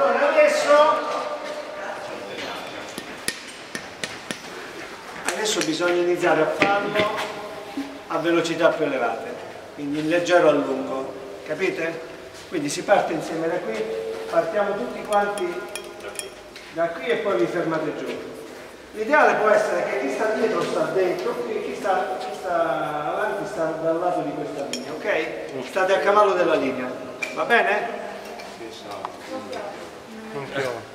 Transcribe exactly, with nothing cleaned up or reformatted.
Allora adesso, adesso bisogna iniziare a farlo a velocità più elevate, quindi in leggero a lungo, capite? Quindi si parte insieme da qui, partiamo tutti quanti da qui e poi vi fermate giù. L'ideale può essere che chi sta dietro sta dentro e chi sta, chi sta avanti sta dal lato di questa linea, ok? State a cavallo della linea, va bene? Non piove.